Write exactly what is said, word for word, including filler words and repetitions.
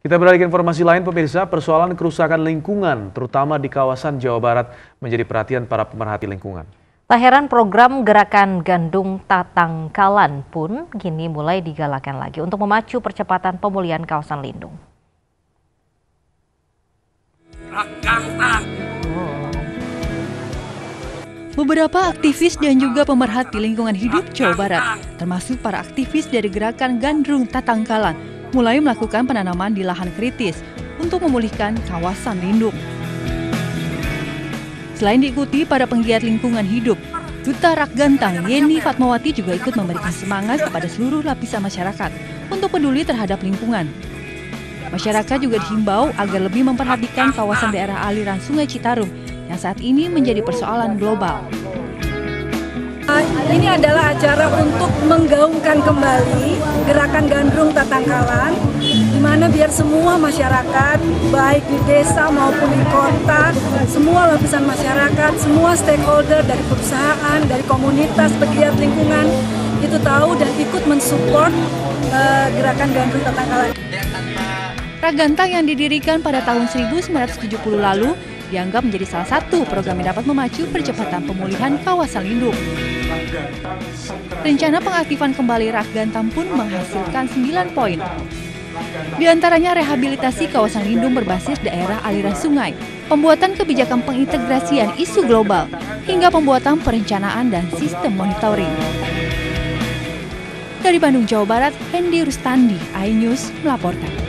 Kita beralih ke informasi lain, pemirsa. Persoalan kerusakan lingkungan, terutama di kawasan Jawa Barat, menjadi perhatian para pemerhati lingkungan. Tak heran program Gerakan Gandrung Tatangkalan pun kini mulai digalakan lagi untuk memacu percepatan pemulihan kawasan lindung. Beberapa aktivis dan juga pemerhati lingkungan hidup Jawa Barat, termasuk para aktivis dari Gerakan Gandrung Tatangkalan, mulai melakukan penanaman di lahan kritis untuk memulihkan kawasan lindung. Selain diikuti para penggiat lingkungan hidup, Duta Raggantang Yeni Fatmawati juga ikut memberikan semangat kepada seluruh lapisan masyarakat untuk peduli terhadap lingkungan. Masyarakat juga dihimbau agar lebih memperhatikan kawasan daerah aliran Sungai Citarum yang saat ini menjadi persoalan global. Ini adalah acara untuk menggaungkan kembali Gerakan Gandrung Tatangkalan, di mana biar semua masyarakat, baik di desa maupun di kota, semua lapisan masyarakat, semua stakeholder dari perusahaan, dari komunitas pegiat lingkungan, itu tahu dan ikut mensupport uh, Gerakan Gandrung Tatangkalan. Raggantang yang didirikan pada tahun seribu sembilan ratus tujuh puluh lalu dianggap menjadi salah satu program yang dapat memacu percepatan pemulihan kawasan lindung. Rencana pengaktifan kembali Raggantang pun menghasilkan sembilan poin. Di antaranya rehabilitasi kawasan lindung berbasis daerah aliran sungai, pembuatan kebijakan pengintegrasian isu global, hingga pembuatan perencanaan dan sistem monitoring. Dari Bandung, Jawa Barat, Hendy Rustandi, iNews melaporkan.